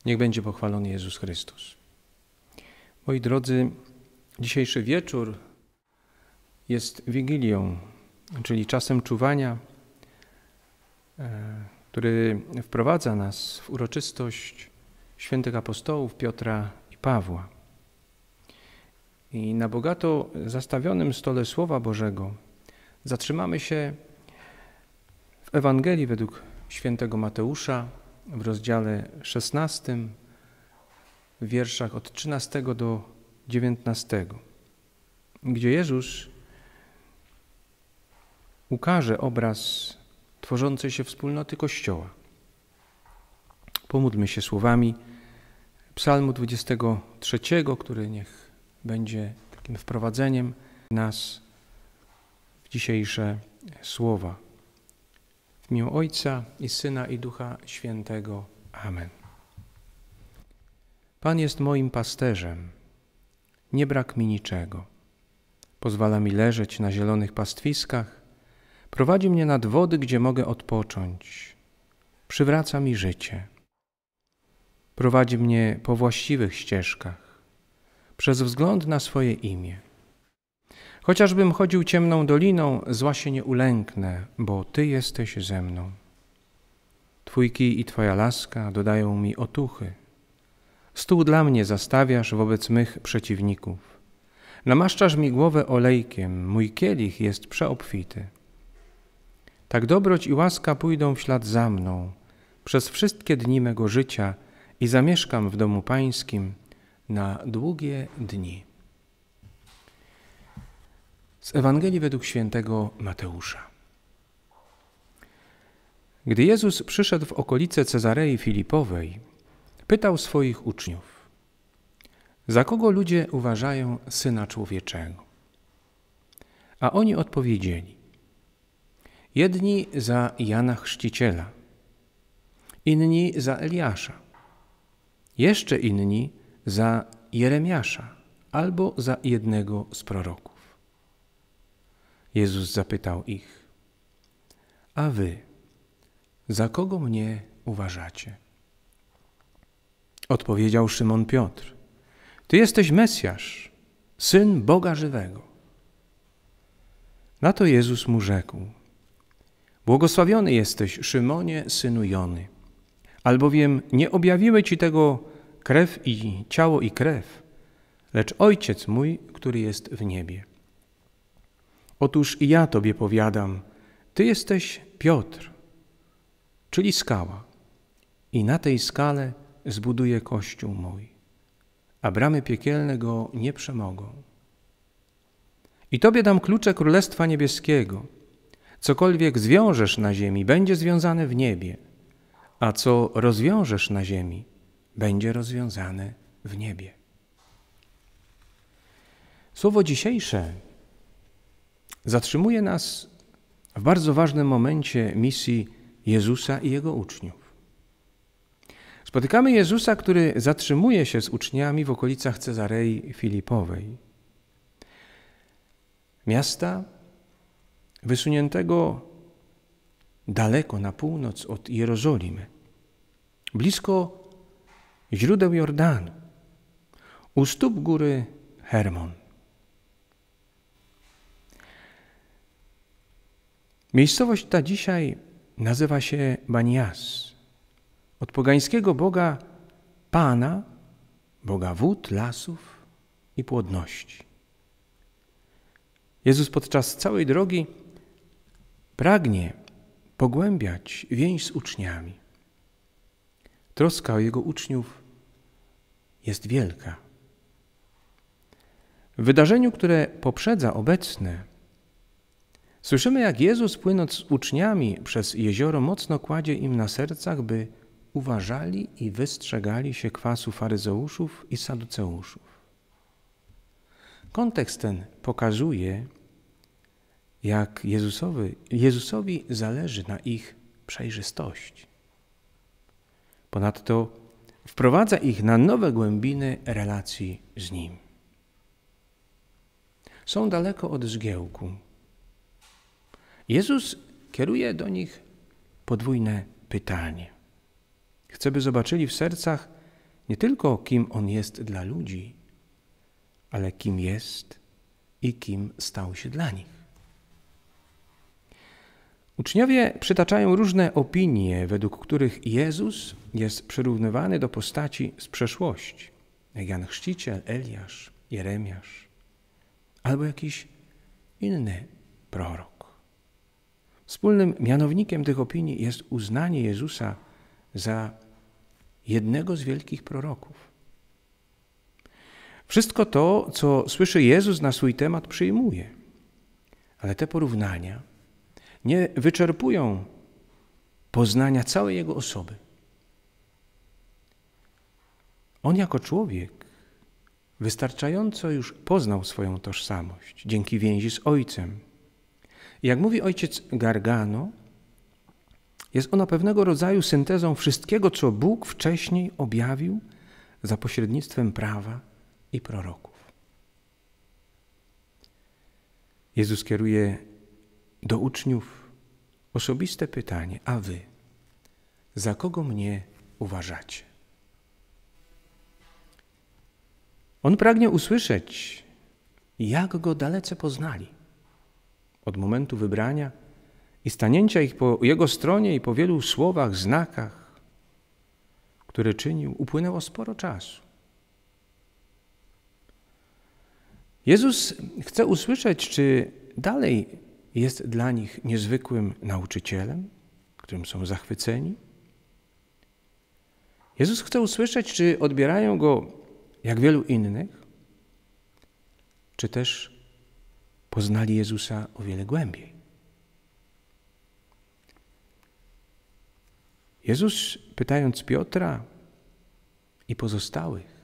Niech będzie pochwalony Jezus Chrystus. Moi drodzy, dzisiejszy wieczór jest Wigilią, czyli czasem czuwania, który wprowadza nas w uroczystość świętych apostołów Piotra i Pawła. I na bogato zastawionym stole Słowa Bożego zatrzymamy się w Ewangelii według świętego Mateusza w rozdziale 16, w wierszach od 13 do 19, gdzie Jezus ukaże obraz tworzącej się wspólnoty Kościoła. Pomódlmy się słowami Psalmu 23, który niech będzie takim wprowadzeniem nas w dzisiejsze słowa. W imię Ojca i Syna i Ducha Świętego. Amen. Pan jest moim pasterzem, nie brak mi niczego. Pozwala mi leżeć na zielonych pastwiskach, prowadzi mnie nad wody, gdzie mogę odpocząć. Przywraca mi życie. Prowadzi mnie po właściwych ścieżkach, przez wzgląd na swoje imię. Chociażbym chodził ciemną doliną, zła się nie ulęknę, bo Ty jesteś ze mną. Twój kij i Twoja laska dodają mi otuchy. Stół dla mnie zastawiasz wobec mych przeciwników. Namaszczasz mi głowę olejkiem, mój kielich jest przeobfity. Tak dobroć i łaska pójdą w ślad za mną przez wszystkie dni mego życia i zamieszkam w domu Pańskim na długie dni. Z Ewangelii według świętego Mateusza. Gdy Jezus przyszedł w okolice Cezarei Filipowej, pytał swoich uczniów: za kogo ludzie uważają Syna Człowieczego? A oni odpowiedzieli: jedni za Jana Chrzciciela, inni za Eliasza, jeszcze inni za Jeremiasza albo za jednego z proroków. Jezus zapytał ich: a wy, za kogo mnie uważacie? Odpowiedział Szymon Piotr: Ty jesteś Mesjasz, Syn Boga żywego. Na to Jezus mu rzekł: błogosławiony jesteś, Szymonie, synu Jony, albowiem nie objawiły ci tego ciało i krew, lecz Ojciec mój, który jest w niebie. Otóż i ja tobie powiadam, ty jesteś Piotr, czyli skała, i na tej skale zbuduję Kościół mój, a bramy piekielne go nie przemogą. I tobie dam klucze Królestwa Niebieskiego. Cokolwiek zwiążesz na ziemi, będzie związane w niebie, a co rozwiążesz na ziemi, będzie rozwiązane w niebie. Słowo dzisiejsze zatrzymuje nas w bardzo ważnym momencie misji Jezusa i Jego uczniów. Spotykamy Jezusa, który zatrzymuje się z uczniami w okolicach Cezarei Filipowej. Miasta wysuniętego daleko na północ od Jerozolimy, blisko źródeł Jordanu, u stóp góry Hermon. Miejscowość ta dzisiaj nazywa się Banias, od pogańskiego boga Pana, boga wód, lasów i płodności. Jezus podczas całej drogi pragnie pogłębiać więź z uczniami. Troska o Jego uczniów jest wielka. W wydarzeniu, które poprzedza obecne, słyszymy, jak Jezus, płynąc z uczniami przez jezioro, mocno kładzie im na sercach, by uważali i wystrzegali się kwasu faryzeuszów i saduceuszów. Kontekst ten pokazuje, jak Jezusowi zależy na ich przejrzystości. Ponadto wprowadza ich na nowe głębiny relacji z Nim. Są daleko od zgiełku. Jezus kieruje do nich podwójne pytanie. Chce, by zobaczyli w sercach nie tylko kim On jest dla ludzi, ale kim jest i kim stał się dla nich. Uczniowie przytaczają różne opinie, według których Jezus jest przyrównywany do postaci z przeszłości, jak Jan Chrzciciel, Eliasz, Jeremiasz albo jakiś inny prorok. Wspólnym mianownikiem tych opinii jest uznanie Jezusa za jednego z wielkich proroków. Wszystko to, co słyszy Jezus na swój temat, przyjmuje, ale te porównania nie wyczerpują poznania całej Jego osoby. On jako człowiek wystarczająco już poznał swoją tożsamość dzięki więzi z Ojcem. I jak mówi ojciec Gargano, jest ona pewnego rodzaju syntezą wszystkiego, co Bóg wcześniej objawił za pośrednictwem prawa i proroków. Jezus kieruje do uczniów osobiste pytanie: a wy, za kogo mnie uważacie? On pragnie usłyszeć, jak Go dalece poznali. Od momentu wybrania i stanięcia ich po Jego stronie i po wielu słowach, znakach, które czynił, upłynęło sporo czasu. Jezus chce usłyszeć, czy dalej jest dla nich niezwykłym nauczycielem, którym są zachwyceni. Jezus chce usłyszeć, czy odbierają Go jak wielu innych, czy też poznali Jezusa o wiele głębiej. Jezus, pytając Piotra i pozostałych,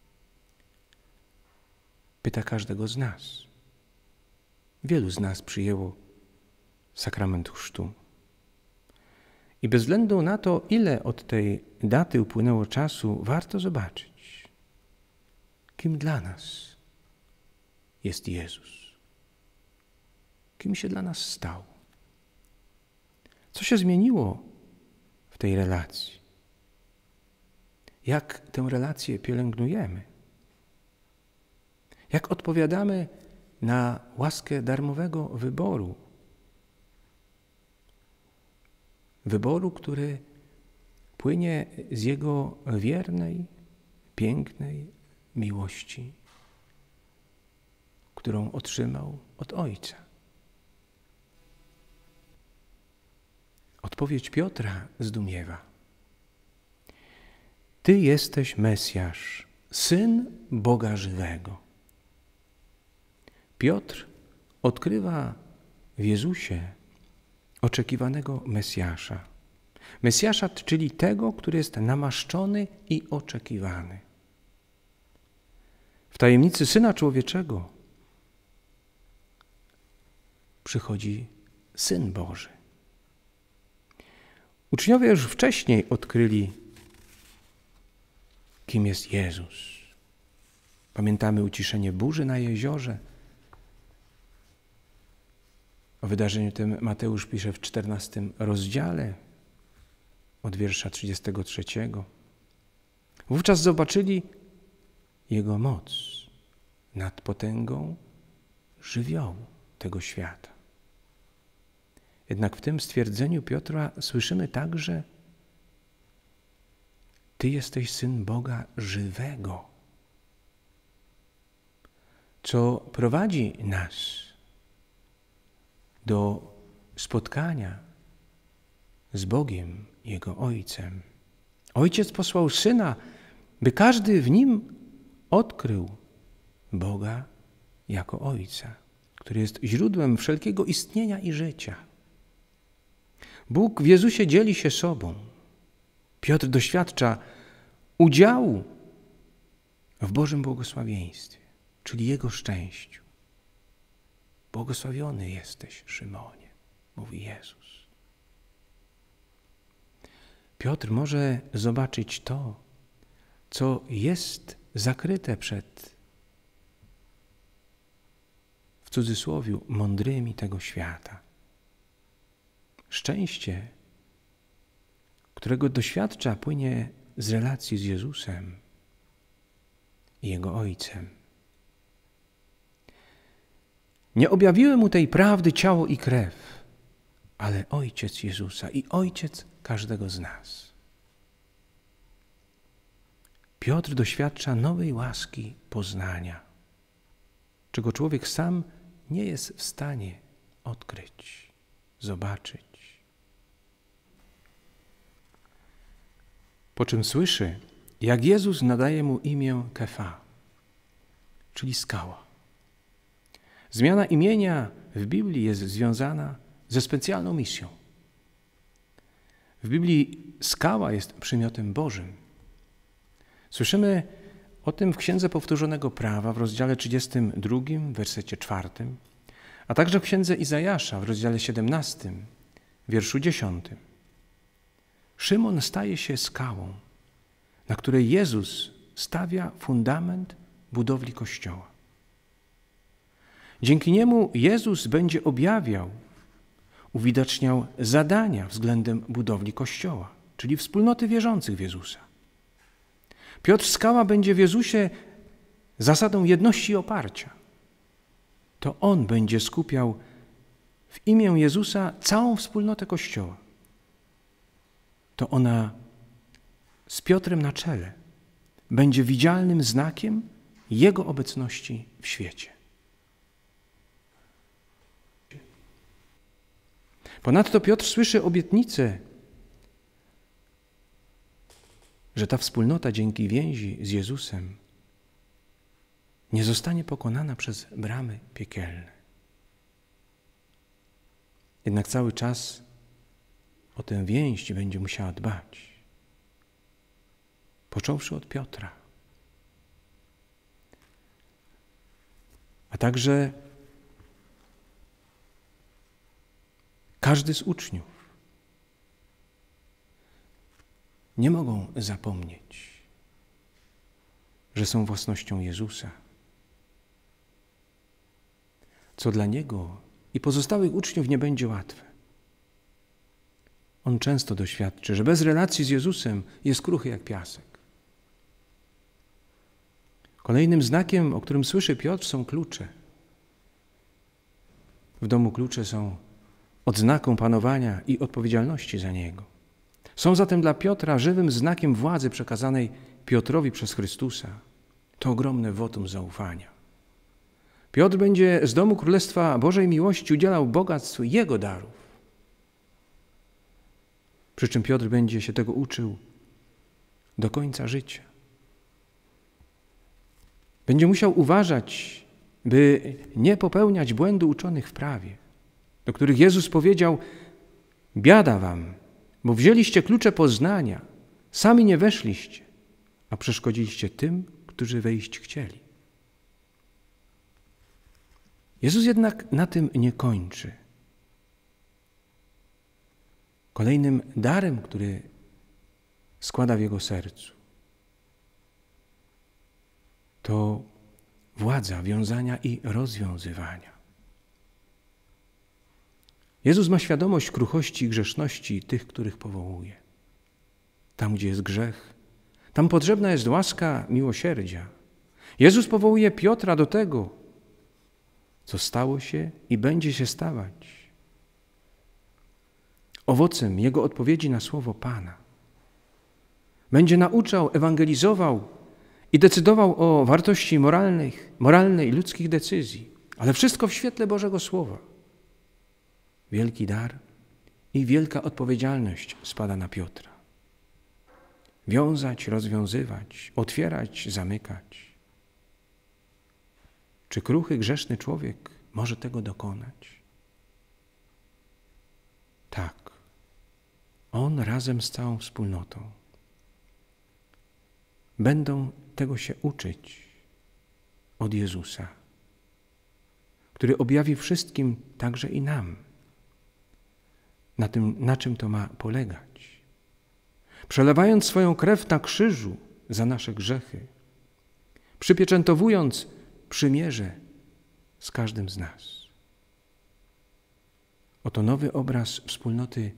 pyta każdego z nas. Wielu z nas przyjęło sakrament chrztu. I bez względu na to, ile od tej daty upłynęło czasu, warto zobaczyć, kim dla nas jest Jezus. Kim się dla nas stał. Co się zmieniło w tej relacji? Jak tę relację pielęgnujemy? Jak odpowiadamy na łaskę darmowego wyboru? Wyboru, który płynie z Jego wiernej, pięknej miłości, którą otrzymał od Ojca. Odpowiedź Piotra zdumiewa. Ty jesteś Mesjasz, Syn Boga żywego. Piotr odkrywa w Jezusie oczekiwanego Mesjasza. Mesjasza, czyli tego, który jest namaszczony i oczekiwany. W tajemnicy Syna Człowieczego przychodzi Syn Boży. Uczniowie już wcześniej odkryli, kim jest Jezus. Pamiętamy uciszenie burzy na jeziorze. O wydarzeniu tym Mateusz pisze w 14 rozdziale, od wiersza 33. Wówczas zobaczyli Jego moc nad potęgą żywiołu tego świata. Jednak w tym stwierdzeniu Piotra słyszymy także: Ty jesteś Syn Boga żywego, co prowadzi nas do spotkania z Bogiem, Jego Ojcem. Ojciec posłał Syna, by każdy w Nim odkrył Boga jako Ojca, który jest źródłem wszelkiego istnienia i życia. Bóg w Jezusie dzieli się sobą. Piotr doświadcza udziału w Bożym błogosławieństwie, czyli Jego szczęściu. Błogosławiony jesteś, Szymonie, mówi Jezus. Piotr może zobaczyć to, co jest zakryte przed, w cudzysłowie, mądrymi tego świata. Szczęście, którego doświadcza, płynie z relacji z Jezusem, i Jego Ojcem. Nie objawiły Mu tej prawdy ciało i krew, ale Ojciec Jezusa i Ojciec każdego z nas. Piotr doświadcza nowej łaski poznania, czego człowiek sam nie jest w stanie odkryć, zobaczyć. Po czym słyszy, jak Jezus nadaje mu imię Kefa, czyli skała. Zmiana imienia w Biblii jest związana ze specjalną misją. W Biblii skała jest przymiotem Bożym. Słyszymy o tym w Księdze Powtórzonego Prawa w rozdziale 32, wersecie 4, a także w Księdze Izajasza w rozdziale 17, wierszu 10. Szymon staje się skałą, na której Jezus stawia fundament budowli Kościoła. Dzięki niemu Jezus będzie objawiał, uwidaczniał zadania względem budowli Kościoła, czyli wspólnoty wierzących w Jezusa. Piotr Skała będzie w Jezusie zasadą jedności i oparcia. To On będzie skupiał w imię Jezusa całą wspólnotę Kościoła. To ona z Piotrem na czele będzie widzialnym znakiem Jego obecności w świecie. Ponadto Piotr słyszy obietnicę, że ta wspólnota dzięki więzi z Jezusem nie zostanie pokonana przez bramy piekielne. Jednak cały czas o tę więź będzie musiała dbać, począwszy od Piotra, a także każdy z uczniów. Nie mogą zapomnieć, że są własnością Jezusa, co dla Niego i pozostałych uczniów nie będzie łatwe. On często doświadczy, że bez relacji z Jezusem jest kruchy jak piasek. Kolejnym znakiem, o którym słyszy Piotr, są klucze. W domu klucze są odznaką panowania i odpowiedzialności za niego. Są zatem dla Piotra żywym znakiem władzy przekazanej Piotrowi przez Chrystusa. To ogromne wotum zaufania. Piotr będzie z domu Królestwa Bożej Miłości udzielał bogactw Jego darów. Przy czym Piotr będzie się tego uczył do końca życia. Będzie musiał uważać, by nie popełniać błędu uczonych w prawie, do których Jezus powiedział: biada wam, bo wzięliście klucze poznania, sami nie weszliście, a przeszkodziliście tym, którzy wejść chcieli. Jezus jednak na tym nie kończy. Kolejnym darem, który składa w Jego sercu, to władza wiązania i rozwiązywania. Jezus ma świadomość kruchości i grzeszności tych, których powołuje. Tam, gdzie jest grzech, tam potrzebna jest łaska miłosierdzia. Jezus powołuje Piotra do tego, co stało się i będzie się stawać. Owocem Jego odpowiedzi na słowo Pana. Będzie nauczał, ewangelizował i decydował o wartości moralnej ludzkich decyzji, ale wszystko w świetle Bożego Słowa. Wielki dar i wielka odpowiedzialność spada na Piotra. Wiązać, rozwiązywać, otwierać, zamykać. Czy kruchy, grzeszny człowiek może tego dokonać? Tak. On razem z całą wspólnotą będą tego się uczyć od Jezusa, który objawi wszystkim, także i nam, na czym to ma polegać. Przelewając swoją krew na krzyżu za nasze grzechy, przypieczętowując przymierze z każdym z nas. Oto nowy obraz wspólnoty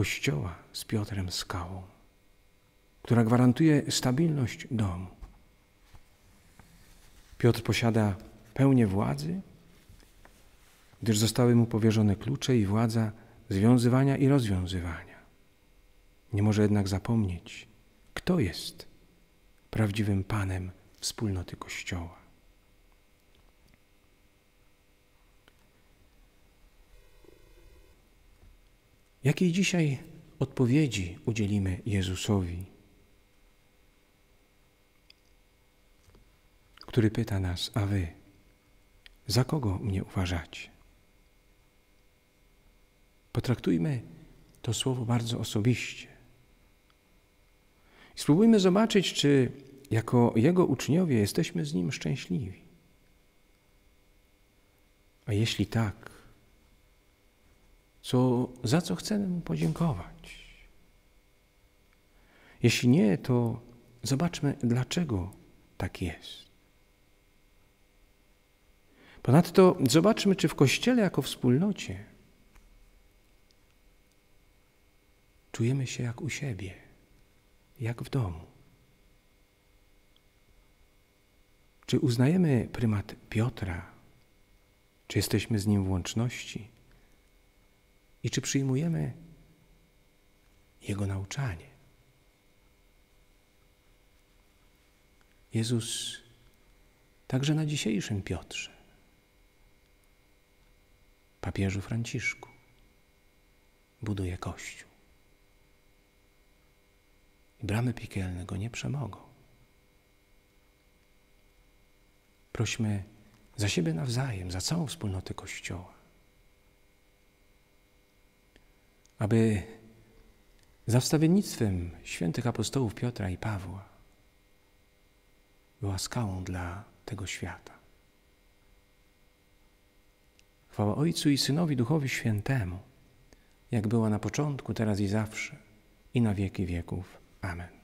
Kościoła z Piotrem Skałą, która gwarantuje stabilność domu. Piotr posiada pełnię władzy, gdyż zostały mu powierzone klucze i władza związywania i rozwiązywania. Nie może jednak zapomnieć, kto jest prawdziwym Panem wspólnoty Kościoła. Jakiej dzisiaj odpowiedzi udzielimy Jezusowi, który pyta nas: a wy, za kogo mnie uważacie? Potraktujmy to słowo bardzo osobiście. I spróbujmy zobaczyć, czy jako Jego uczniowie jesteśmy z Nim szczęśliwi. A jeśli tak, za co chcemy Mu podziękować? Jeśli nie, to zobaczmy, dlaczego tak jest. Ponadto zobaczmy, czy w Kościele jako wspólnocie czujemy się jak u siebie, jak w domu. Czy uznajemy prymat Piotra? Czy jesteśmy z nim w łączności? I czy przyjmujemy jego nauczanie? Jezus także na dzisiejszym Piotrze, papieżu Franciszku, buduje Kościół. I bramy piekielne go nie przemogą. Prośmy za siebie nawzajem, za całą wspólnotę Kościoła, aby za wstawiennictwem świętych apostołów Piotra i Pawła była skałą dla tego świata. Chwała Ojcu i Synowi, Duchowi Świętemu, jak była na początku, teraz i zawsze, i na wieki wieków. Amen.